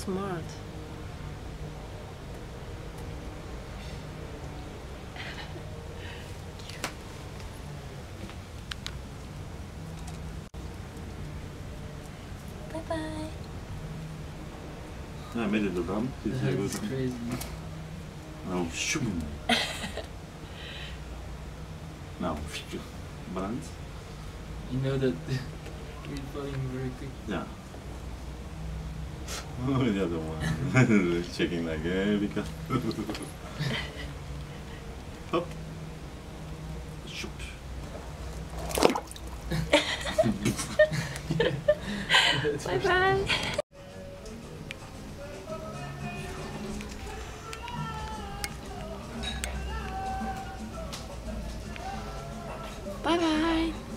smart. Bye bye. I made it around. That's crazy. Now, shoot. Now, balance. You know that you're falling very quick. Yeah. Oh, the other one. Checking like, because. Hop. Shoot. Bye bye. Bye bye.